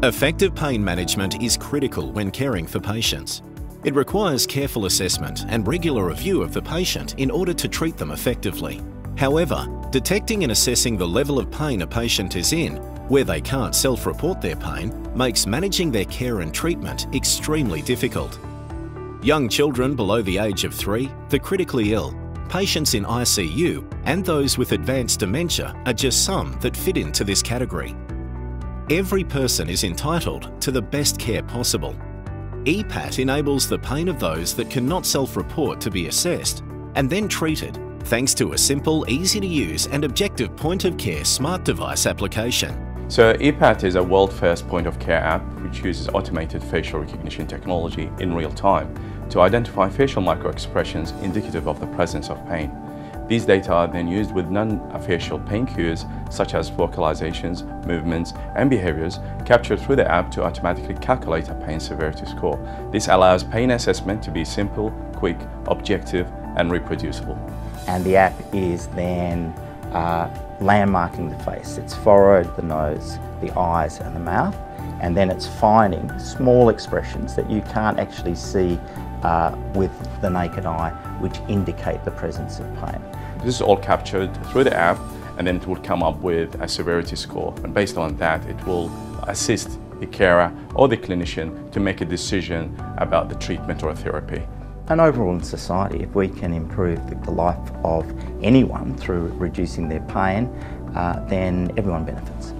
Effective pain management is critical when caring for patients. It requires careful assessment and regular review of the patient in order to treat them effectively. However, detecting and assessing the level of pain a patient is in, where they can't self-report their pain, makes managing their care and treatment extremely difficult. Young children below the age of 3, the critically ill, patients in ICU, and those with advanced dementia are just some that fit into this category. Every person is entitled to the best care possible. ePAT enables the pain of those that cannot self-report to be assessed and then treated, thanks to a simple, easy-to-use and objective point-of-care smart device application. So ePAT is a world-first point-of-care app which uses automated facial recognition technology in real time to identify facial micro-expressions indicative of the presence of pain. These data are then used with non-facial pain cues such as vocalizations, movements, and behaviors captured through the app to automatically calculate a pain severity score. This allows pain assessment to be simple, quick, objective, and reproducible. And the app is then landmarking the face. It's forehead, the nose, the eyes, and the mouth, and then it's finding small expressions that you can't actually see with the naked eye, which indicate the presence of pain. This is all captured through the app, and then it will come up with a severity score. And based on that, it will assist the carer or the clinician to make a decision about the treatment or therapy. And overall in society, if we can improve the life of anyone through reducing their pain, then everyone benefits.